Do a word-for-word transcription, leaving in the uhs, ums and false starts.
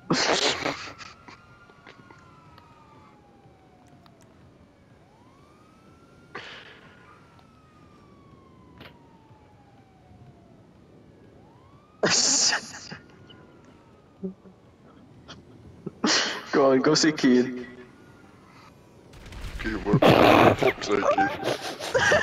Go on, go see Kian. Okay, what? Fuck's sake,